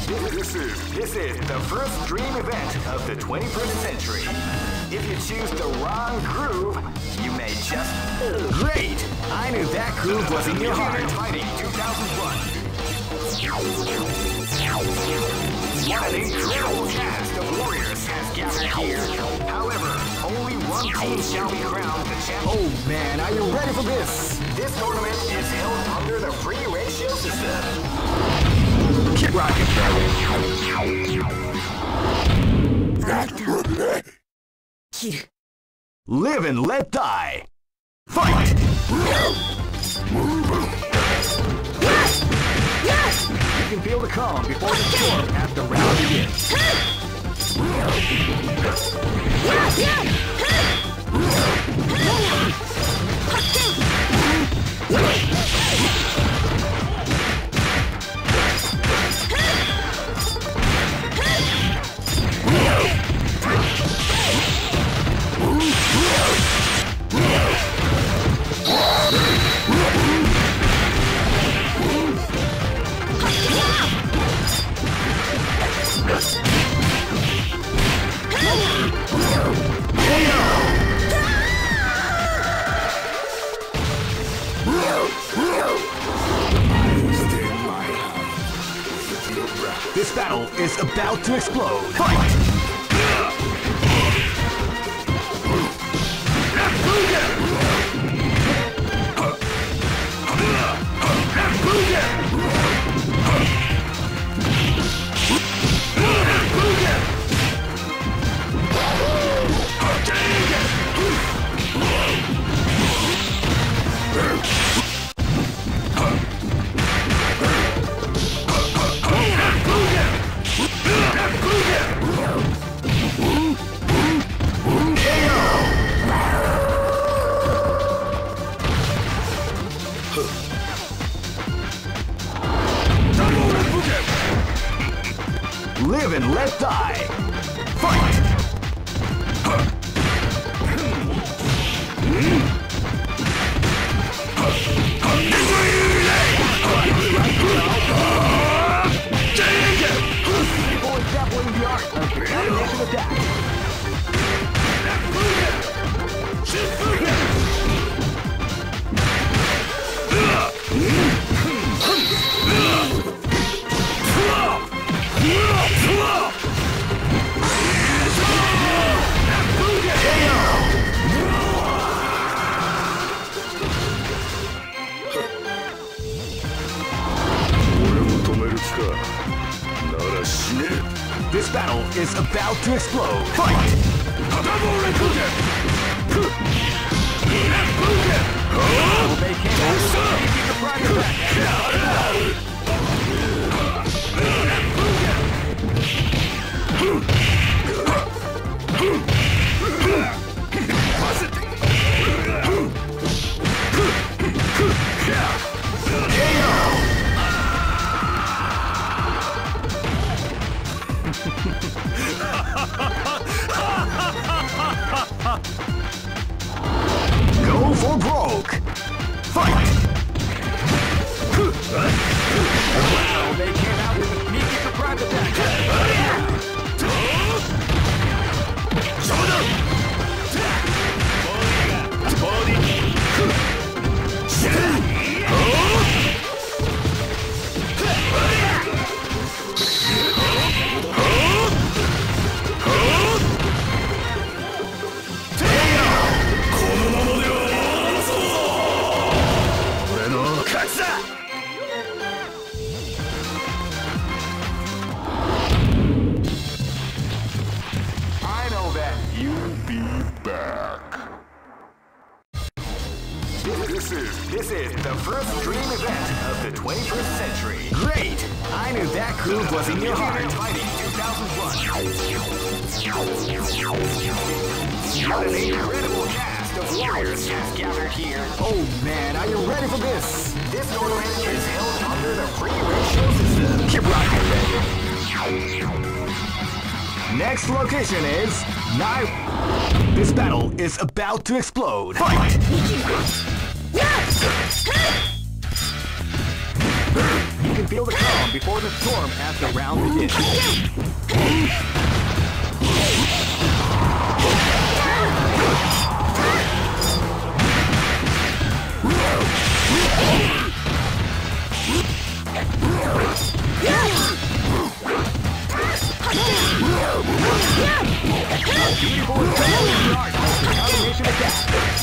This is the first dream event of the 21st century. If you choose the wrong groove, you may just... Great! I knew that groove was in your heart. Fighting 2001. What an incredible cast of warriors has gathered here. However, only one team shall be crowned the champion. Oh man, are you ready for this? This tournament is held under the free ratio system. Keep rocking, baby. Live and let die. Fight! You can feel the calm before the storm as the round begins. This battle is about to explode. Fight! Live and let die. Fight! People exampling the art of coordination attack. This battle is about to explode. Fight! They can't the private Go for broke! Fight! Wow, they came out with a sneaky surprise attack! I know that you'll be back. This is the first dream event of the 21st century. Great! I knew that groove was in your heart. Fighting 2001. What an incredible cast of warriors has gathered here. Oh man, are you ready for this? This tournament is held under the free ratio system. Keep rocking, baby. Next location is This battle is about to explode. Fight! can feel the calm before the storm as the round begins. Beautiful and the art of the combination attack.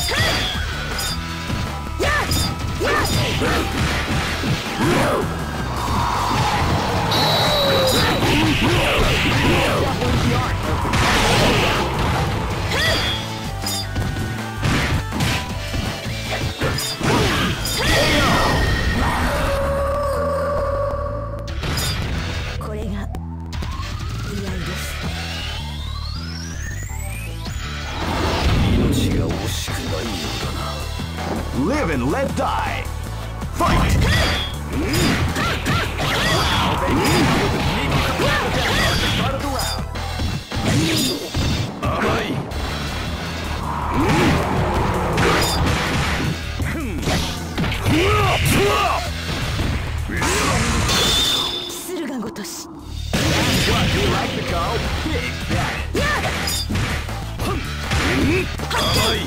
Live and let die. Fight! Wow, baby. With a sneaky surprise attack at the start of the round. Amai. 駿河ごとし。 That's what you like to call Big Daddy. Amai.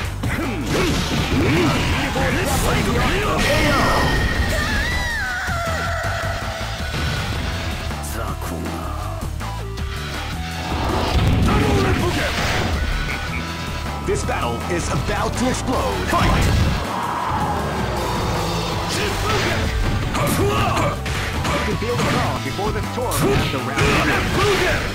This battle is about to explode. Fight! You can feel the calm before the storm as the round begins.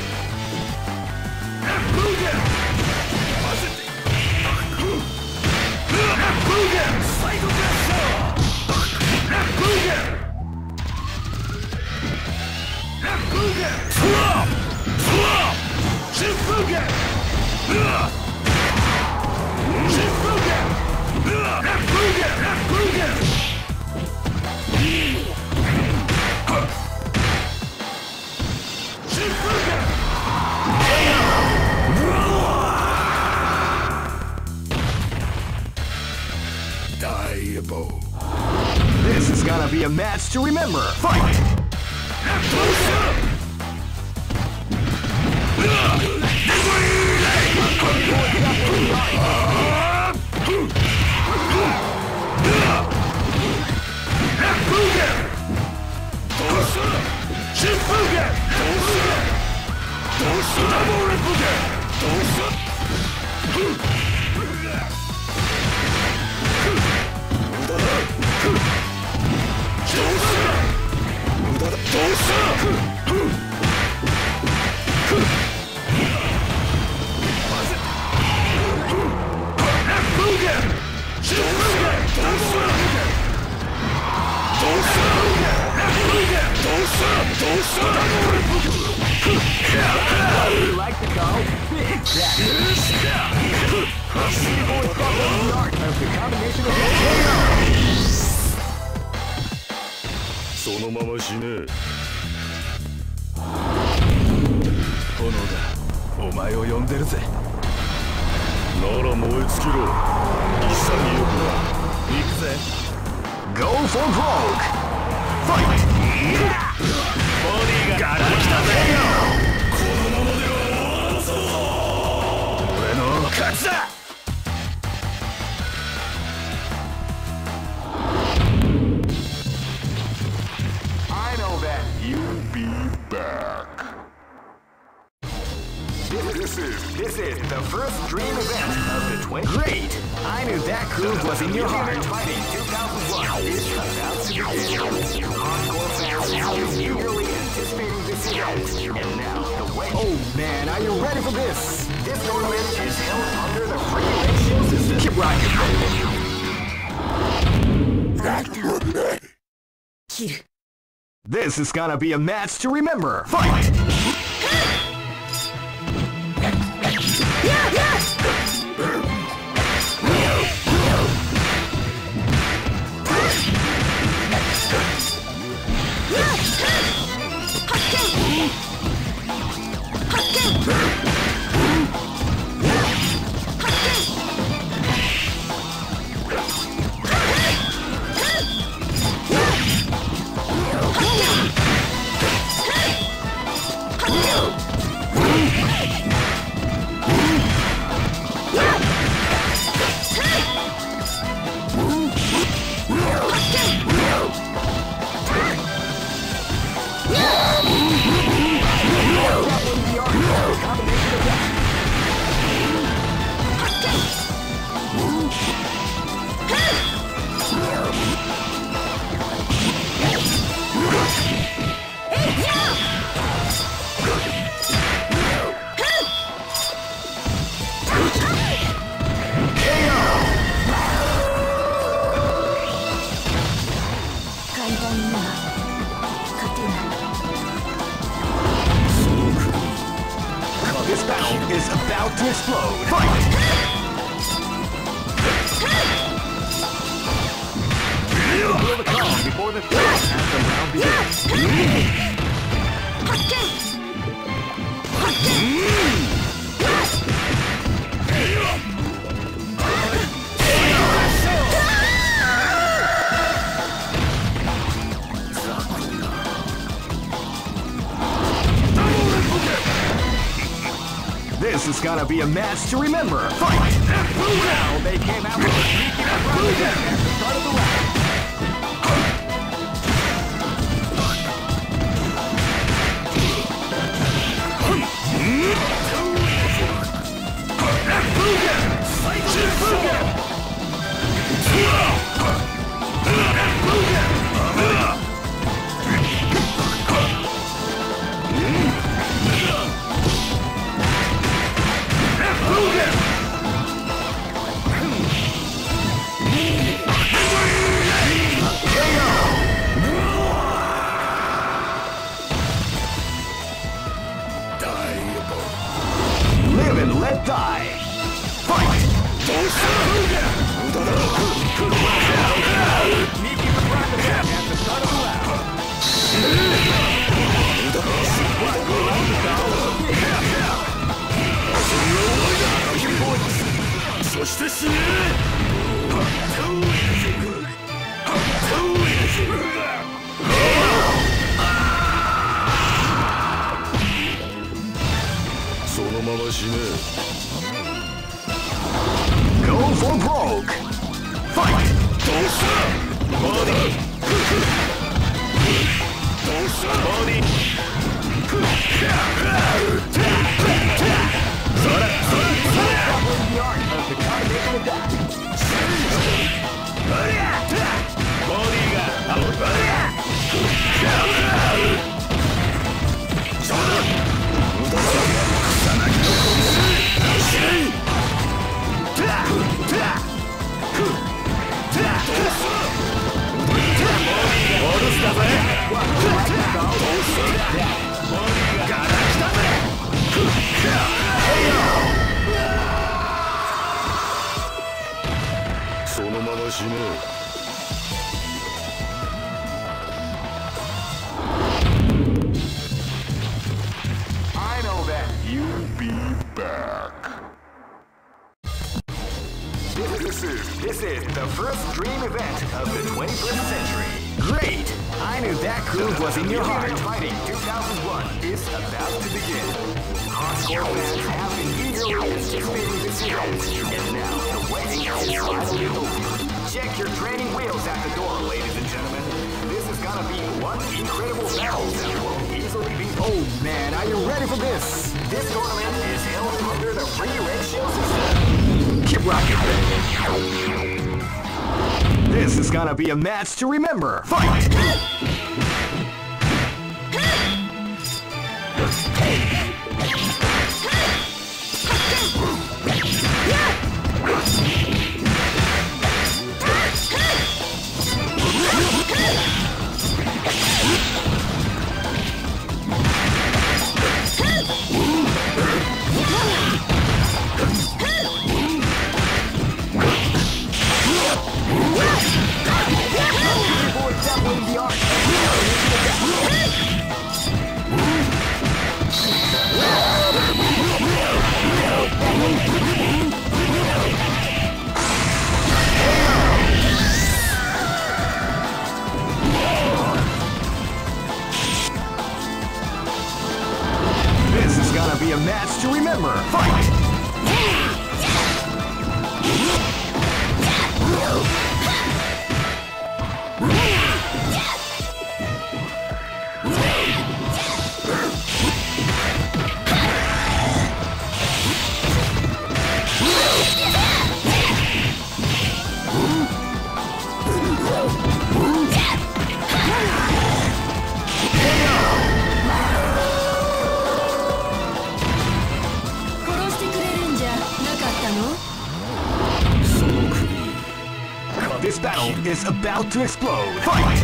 This is gonna be a match to remember. Fight! You like to call Big Daddy. The art of the combination of KO. そのまま死ね。炎だ、お前を呼んでるぜ。なら燃え尽きろ。潔くは行くぜ。 Go for broke. Fight! ボディがガラ来たぜ。 このままでは終わらんぞ。俺の勝ちだ。 I know that you'll be back. This is the first dream event of the 20. Great! I knew that groove was in your heart. Fighting 2001 is about to begin. Hardcore fans are eagerly anticipating this event. And now, the way. Oh man, are you ready for this? This tournament is held under the free ratio system. Keep rocking, baby. Kill. This is gonna be a match to remember. Fight! battle is about to explode. Fight! Feel the calm before the threat as the round begins. This is gonna be a match to remember. Fight! Now they came out with a sneaky surprise at the start of the round. Live and let die. Fight! Sneaky surprise attack at the start of the round. そして死ね。そのまま死ね。Go for broke. Fight. どうしたボディどうしたボディそれそれそのまま死ね。I know that you'll be back. This is the first dream event of the 21st century. Great! I knew that groove was in your heart. Fighting 2001 is about to begin. Hardcore fans have been eagerly anticipating this event, and now the waiting is finally over. Check your training wheels at the door, ladies and gentlemen. This is gonna be one incredible battle that won't easily be. Oh man, are you ready for this? This tournament is held under the free ratio system. Keep rocking, baby. This is gonna be a match to remember. Fight! This is gonna be a match to remember. Fight! This battle is about to explode. Fight!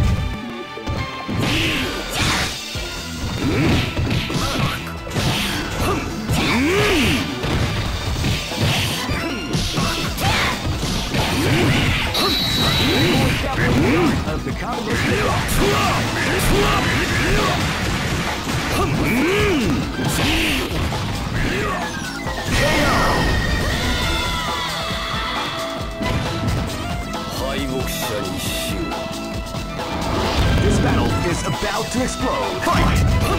of the combination. This battle is about to explode. Fight!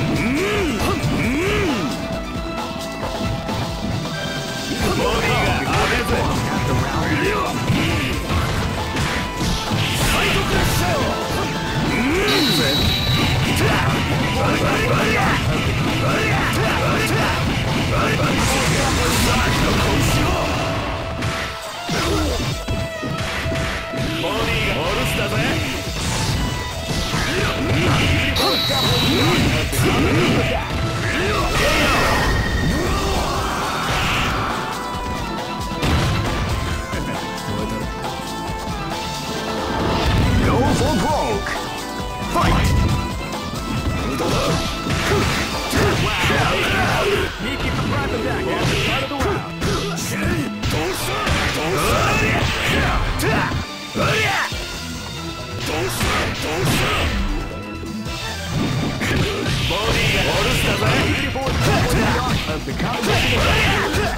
Go for broke. Fight! He keeps the prime attack at the start of the round. Of the combination.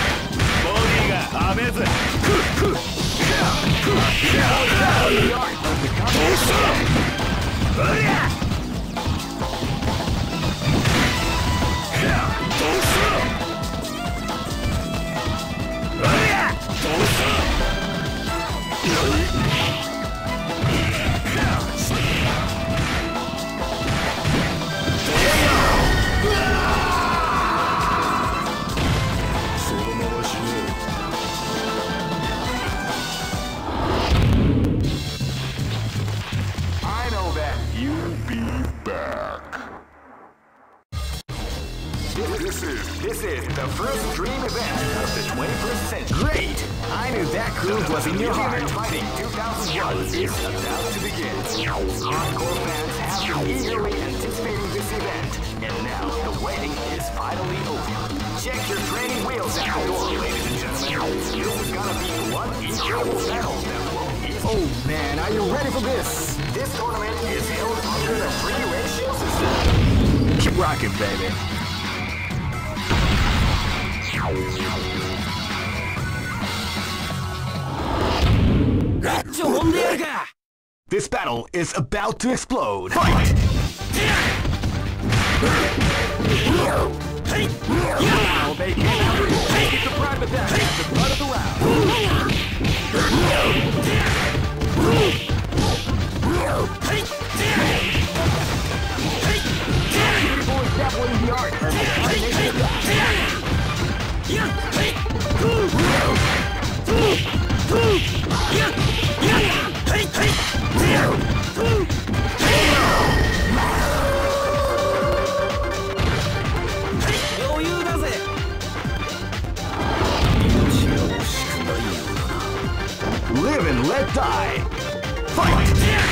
I know that you'll be back. This is the first dream event of the 21st century. Great! I knew that groove was in your heart. Fighting 2001 is about to begin. Hardcore fans have been eagerly anticipating this event, and now the waiting is finally over. Check your training wheels at the door, ladies and gentlemen. This is gonna be one incredible battle that won't be. Oh man, are you ready for this? This tournament is held under the free ratio system. Keep rocking, baby. This battle is about to explode. Fight! Now they came out with the prime attack at the start of the round. Beautiful is definitely the art of the combination attack. Live and let die. Fight!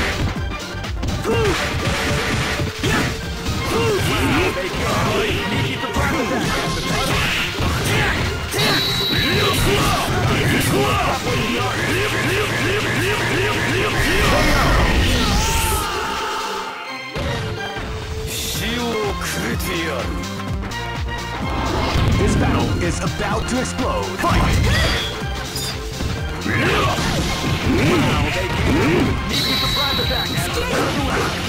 This battle is about to explode. Fight! Wow, they came. He keeps the prime attack at the start of the round.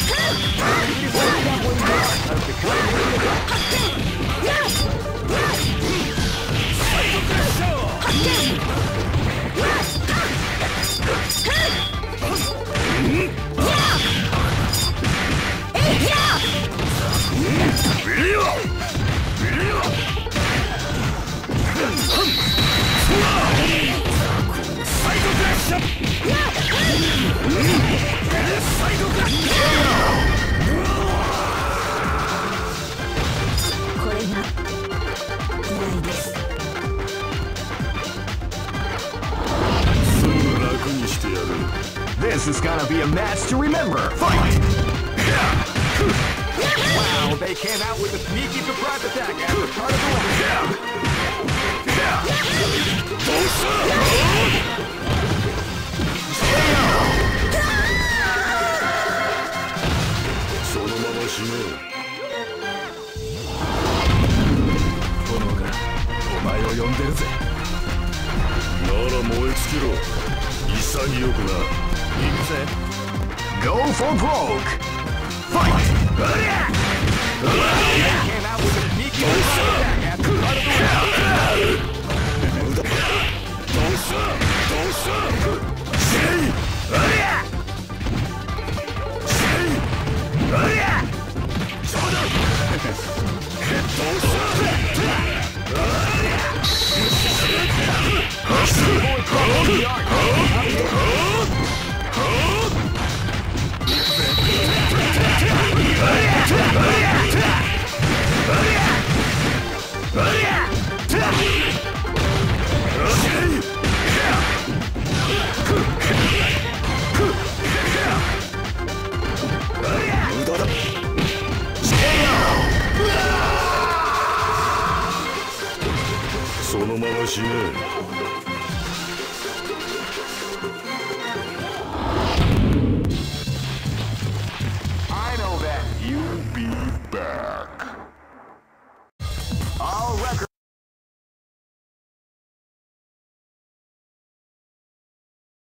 This is gonna be a match to remember. Fight! Wow, they came out with a sneaky surprise attack at the start of the round. 死のう。炎がお前を呼んでるぜ。なら燃え尽きろ。潔くな。行くぜ。 Go for broke! Fight! Came out with a sneaky attack after running away. そのまま死ね。 I know that you'll be back.